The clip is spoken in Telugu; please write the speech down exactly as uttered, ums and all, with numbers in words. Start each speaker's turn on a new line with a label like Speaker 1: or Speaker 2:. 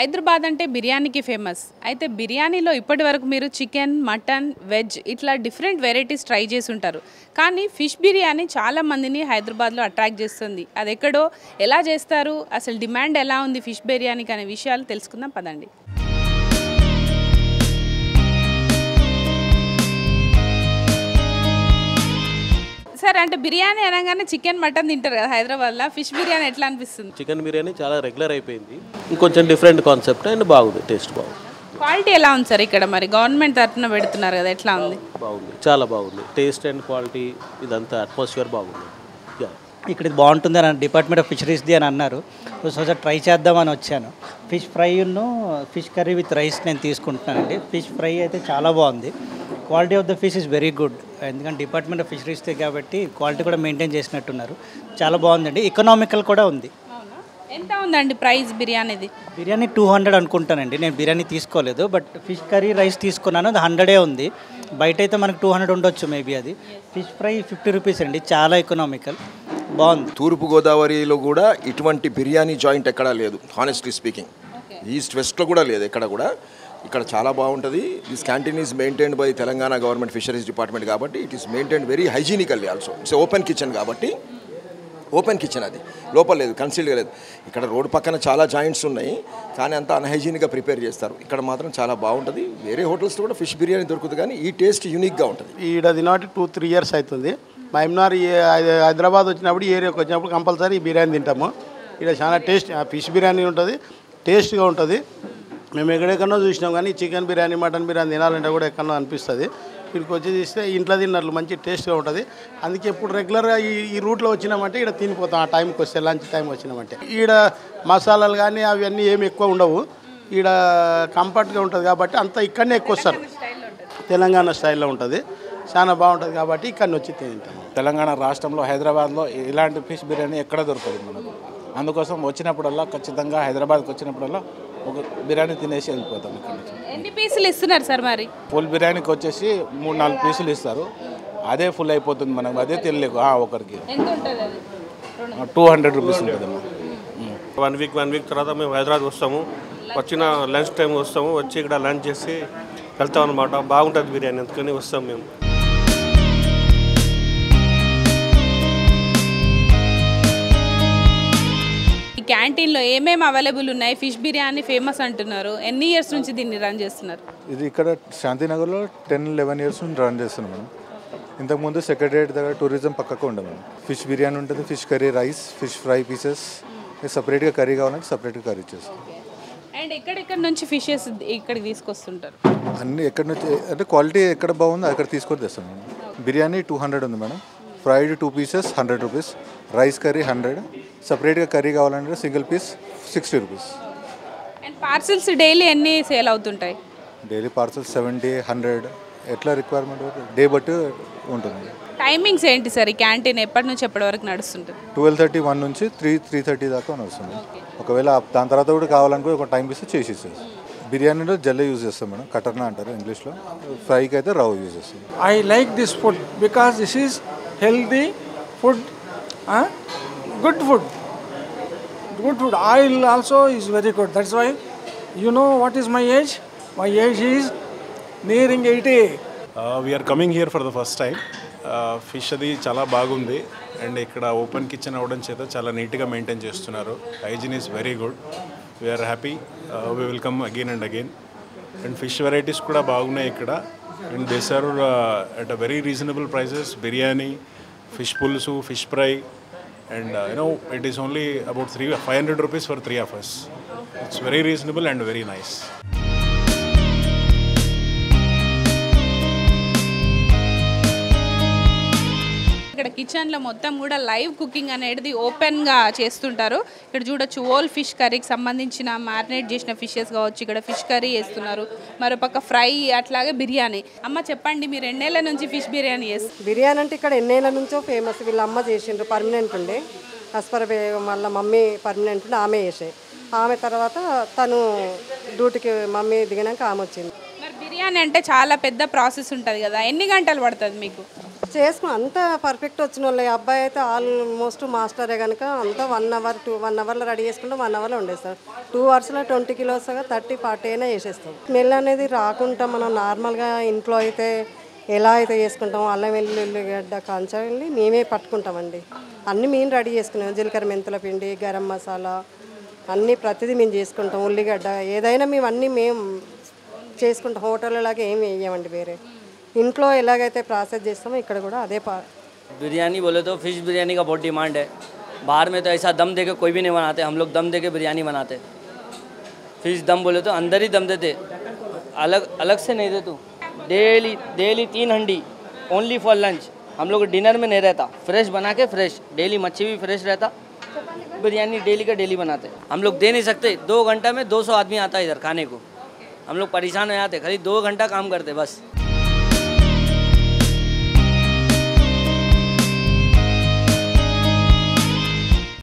Speaker 1: హైదరాబాద్ అంటే బిర్యానీకి ఫేమస్. అయితే బిర్యానీలో ఇప్పటివరకు మీరు చికెన్, మటన్, వెజ్ ఇట్లా డిఫరెంట్ వెరైటీస్ ట్రై చేసి ఉంటారు. కానీ ఫిష్ బిర్యానీ చాలా మందిని హైదరాబాద్లో అట్రాక్ట్ చేస్తుంది. అది ఎక్కడో ఎలా చేస్తారు, అసలు డిమాండ్ ఎలా ఉంది ఫిష్ బిర్యానీకి అనే విషయాలు తెలుసుకుందాం పదండి. సార్, అంటే బిర్యానీ అనగానే చికెన్, మటన్ తింటారు కదా హైదరాబాద్లో. ఫిష్ బిర్యానీ ఎట్లా అనిపిస్తుంది?
Speaker 2: చికెన్ బిర్యానీ చాలా రెగ్యులర్ అయిపోయింది. ఇంకొంచెం డిఫరెంట్ కాన్సెప్ట్ అండ్ బాగుంది, టేస్ట్ బాగుంది.
Speaker 1: క్వాలిటీ ఎలా ఉంది సార్? ఇక్కడ మరి గవర్నమెంట్ తరఫున పెడుతున్నారు కదా, ఎట్లా ఉంది?
Speaker 2: బాగుంది, చాలా బాగుంది. టేస్ట్ అండ్ క్వాలిటీ ఇదంతా అట్మాస్ఫియర్ బాగుంది.
Speaker 3: ఇక్కడ ఇది బాగుంటుంది అని డిపార్ట్మెంట్ ఆఫ్ ఫిషరీస్ది అని అన్నారు. సో సార్ ట్రై చేద్దామని వచ్చాను. ఫిష్ ఫ్రైను ఫిష్ కర్రీ విత్ రైస్ నేను తీసుకుంటున్నానండి. ఫిష్ ఫ్రై అయితే చాలా బాగుంది. Quality of the fish is very good. ఎందుకంటే డిపార్ట్మెంట్ ఆఫ్ ఫిషరీస్దే కాబట్టి క్వాలిటీ కూడా మెయింటైన్ చేసినట్టున్నారు. చాలా బాగుందండి. ఎకనామికల్ కూడా ఉంది.
Speaker 1: ఎంత ఉందండి ప్రైస్ బిర్యానీది?
Speaker 3: బిర్యానీ టూ హండ్రెడ్ అనుకుంటానండి. నేను బిర్యానీ తీసుకోలేదు, బట్ ఫిష్ కర్రీ రైస్ తీసుకున్నాను, అది హండ్రెడే ఉంది. బయట అయితే మనకు టూ హండ్రెడ్ ఉండొచ్చు మేబీ. అది ఫిష్ ఫ్రై ఫిఫ్టీ రూపీస్ అండి, చాలా ఎకనామికల్, బాగుంది.
Speaker 4: తూర్పుగోదావరిలో కూడా ఇటువంటి బిర్యానీ జాయింట్ ఎక్కడా లేదు, హానెస్ట్లీ స్పీకింగ్. ఈస్ట్ వెస్ట్లో కూడా లేదు ఎక్కడ కూడా. ఇక్కడ చాలా బాగుంటుంది. This canteen is maintained by Telangana government fisheries department కాబట్టి it is maintained very hygienically also. It's open kitchen కాబట్టి ఓపెన్ కిచెన్, అది లోపల లేదు, కన్సీల్డ్గా లేదు. ఇక్కడ రోడ్డు పక్కన చాలా జాయింట్స్ ఉన్నాయి, కానీ అంతా అన్హైజీనిక్గా ప్రిపేర్ చేస్తారు. ఇక్కడ మాత్రం చాలా బాగుంటుంది. వేరే హోటల్స్లో కూడా ఫిష్ బిర్యానీ దొరుకుతుంది, కానీ ఈ టేస్ట్ యూనిక్గా ఉంటుంది.
Speaker 5: ఈడ తినబట్టి టూ త్రీ ఇయర్స్ అవుతుంది. మహమ్నార్ హైదరాబాద్ వచ్చినప్పుడు ఈ ఏరియాకి వచ్చినప్పుడు కంపల్సరీ ఈ బిర్యానీ తింటాము. ఇక్కడ చాలా టేస్ట్ ఫిష్ బిర్యానీ ఉంటుంది, టేస్ట్గా ఉంటుంది. మేము ఎక్కడెక్కడో చూసినాం, కానీ చికెన్ బిర్యానీ, మటన్ బిర్యానీ తినాలంటే కూడా ఎక్కడో అనిపిస్తుంది. వీడికి వచ్చి తీస్తే ఇంట్లో తిన్నట్లు మంచి టేస్ట్గా ఉంటుంది. అందుకే ఇప్పుడు రెగ్యులర్గా ఈ ఈ రూట్లో వచ్చినామంటే ఇక్కడ తినిపోతాం. ఆ టైంకి వస్తే లంచ్ టైం వచ్చినామంటే ఈడ మసాలాలు కానీ అవన్నీ ఏమి ఎక్కువ ఉండవు. ఈడ కంఫర్ట్గా ఉంటుంది కాబట్టి అంతా ఇక్కడనే ఎక్కువ వస్తారు. తెలంగాణ స్టైల్లో ఉంటుంది, చాలా బాగుంటుంది కాబట్టి ఇక్కడిని వచ్చి తింటాము.
Speaker 6: తెలంగాణ రాష్ట్రంలో హైదరాబాద్లో ఇలాంటి ఫిష్ బిర్యానీ ఎక్కడ దొరకదు మనకు. అందుకోసం వచ్చినప్పుడల్లా ఖచ్చితంగా హైదరాబాద్కి వచ్చినప్పుడల్లా ఒక బిర్యానీ తినేసి వెళ్ళిపోతాం. ఇక్కడ నుంచి
Speaker 1: ఎన్ని పీసులు ఇస్తున్నారు సార్? మరి
Speaker 6: ఫుల్ బిర్యానీకి వచ్చేసి మూడు నాలుగు పీసులు ఇస్తారు, అదే ఫుల్ అయిపోతుంది మనకు. అదే తినలేకు ఒకరికి టూ హండ్రెడ్ రూపీస్ ఉంటుంది.
Speaker 2: వన్ వీక్ వన్ వీక్ తర్వాత మేము హైదరాబాద్ వస్తాము. వచ్చిన లంచ్ టైం వస్తాము, వచ్చి ఇక్కడ లంచ్ చేసి వెళ్తాం అనమాట. బాగుంటుంది బిర్యానీ, అందుకని వస్తాం మేము.
Speaker 1: క్యాంటీన్లో ఏమేమి అవైలబుల్ ఉన్నాయి? ఫిష్ బిర్యానీ ఫేమస్ అంటున్నారు. ఎన్ని ఇయర్స్ నుంచి దీన్ని రన్ చేస్తున్నారు?
Speaker 7: ఇది ఇక్కడ శాంతినగర్లో టెన్ లెవెన్ ఇయర్స్ నుంచి రన్ చేస్తున్నాం మేడం. ఇంతకుముందు సెక్రటరియట్ దగ్గర టూరిజం పక్కకు ఉండదు మేడం. ఫిష్ బిర్యానీ ఉంటుంది, fish curry rice, fish fry pieces, సపరేట్గా కర్రీ కావాలంటే సపరేట్గా కర్రీ చేస్తాం.
Speaker 1: అండ్ ఎక్కడెక్కడ నుంచి ఫిషెస్ ఇక్కడికి తీసుకొస్తుంటారు?
Speaker 7: అన్నీ ఎక్కడి నుంచి అంటే క్వాలిటీ ఎక్కడ బాగుందో అక్కడ తీసుకొని తెస్తాం మేడం. బిర్యానీ టూ హండ్రెడ్ ఉంది madam. Fried two pieces hundred rupees, rice curry hundred, సపరేట్గా కర్రీ కావాలంటే single piece sixty rupees.
Speaker 1: And parcels daily ఎన్ని సేల్ అవుతుంటాయి?
Speaker 7: డైలీ పార్సల్ సెవెంటీ హండ్రెడ్ ఎట్లా రిక్వైర్మెంట్ డే బట్టి ఉంటుంది.
Speaker 1: టైమింగ్స్ ఏంటి సార్? ఈ క్యాంటీన్ ఎప్పటి నుంచి ఎప్పటి వరకు నడుస్తుంటుంది?
Speaker 7: ట్వెల్వ్ థర్టీ వన్ నుంచి త్రీ త్రీ థర్టీ దాకా నడుస్తుంది. ఒకవేళ దాని తర్వాత కూడా కావాలనుకో ఒక టైం ఇస్తే చేసి ఇస్తుంది. బిర్యానీలో జల్లే యూజ్ చేస్తాం మేడం, కటర్నా అంటారు ఇంగ్లీష్లో. ఫ్రైకి అయితే రవ్వ యూజ్ చేస్తాం.
Speaker 8: I like this food because this is healthy food, good food, good food. Oil also is very good. That's why you know what is my age. My age is nearing eighty.
Speaker 9: We are coming here for the first time. Fish అది చాలా బాగుంది. అండ్ ఇక్కడ ఓపెన్ కిచెన్ అవ్వడం చేత చాలా నీట్గా మెయింటైన్ చేస్తున్నారు. Hygiene is very good. We are happy. We will come again and again. And fish varieties కూడా బాగున్నాయి ఇక్కడ. And they serve at a very reasonable prices. Biryani, fish పులుసు, fish fry, and uh, you know it is only about three five hundred rupees for three of us. It's very reasonable and very nice.
Speaker 1: ఇక్కడ కిచెన్లో మొత్తం కూడా లైవ్ కుకింగ్ అనేది ఓపెన్గా చేస్తుంటారు. ఇక్కడ చూడొచ్చు ఓల్ ఫిష్ కర్రీకి సంబంధించిన మ్యారినేట్ చేసిన ఫిషెస్ కావచ్చు. ఇక్కడ ఫిష్ కర్రీ వేస్తున్నారు, మరోపక్క ఫ్రై, అట్లాగే బిర్యానీ. అమ్మ చెప్పండి, మీరు ఎన్నేళ్ళ నుంచి ఫిష్ బిర్యానీ చేస్తారు?
Speaker 10: బిర్యానీ అంటే ఇక్కడ ఎన్నేళ్ళ నుంచో ఫేమస్. వీళ్ళ అమ్మ చేసిండ్రు, పర్మనెంట్ ఉండే. అస్పర్ వాళ్ళ మమ్మీ పర్మనెంట్ ఉండే, ఆమె చేసే. ఆమె తర్వాత తను డ్యూటీకి మమ్మీ దిగినాక ఆమె వచ్చింది.
Speaker 1: మరి బిర్యానీ అంటే చాలా పెద్ద ప్రాసెస్ ఉంటుంది కదా, ఎన్ని గంటలు పడుతుంది మీకు?
Speaker 10: చేసుకుని అంత పర్ఫెక్ట్ వచ్చిన వాళ్ళే. అబ్బాయి అయితే ఆల్మోస్ట్ మాస్టరే కనుక అంతా వన్ అవర్ టూ వన్ అవర్లో రెడీ చేసుకుంటే వన్ అవర్లో వండేస్తాం. టూ అవర్స్లో ట్వంటీ కిలోస్ థర్టీ ఫార్టీ అయినా వేసేస్తాం. స్మెల్ అనేది రాకుండా మనం నార్మల్గా ఇంట్లో అయితే ఎలా అయితే చేసుకుంటామో అల్లం వెల్లుల్లిగడ్డ కాంచా వెళ్ళి మేమే పట్టుకుంటామండి. అన్నీ మేము రెడీ చేసుకున్నాం. జీలకర్ర మెంతుల పిండి, గరం మసాలా అన్నీ ప్రతిదీ మేము చేసుకుంటాం. ఉల్లిగడ్డ ఏదైనా మేము అన్నీ మేము చేసుకుంటాం. హోటల్ లాగా ఏమి వేయమండి వేరే. ఇంట్లో ఎలాగైతే ప్రాసెస్ చేస్తామో ఇక్కడ కూడా అదే పా
Speaker 11: बिरयानी बोले तो फिश बिरयानी का बहुत डिमांड है. बाहर में तो ऐसा दम दे के कोई भी नहीं बनाते, हम लोग दम दे के बिरयानी बनाते. फिश दम बोले तो अंदर ही दम देते, अलग अलग से नहीं देते. डेली डेली तीन हंडी ओनली फॉर लंच. हम लोग डिनर में नहीं रहता, फ्रेश बना के फ्रेश. डेली मच्छी भी फ्रेश रहता. बिरयानी डेली का डेली बनाते. हम लोग दे नहीं सकते. दो घंटा में दो सौ आदमी आता है इधर खाने को. हम लोग परेशान हो जाते, खाली दो घंटा काम करते बस.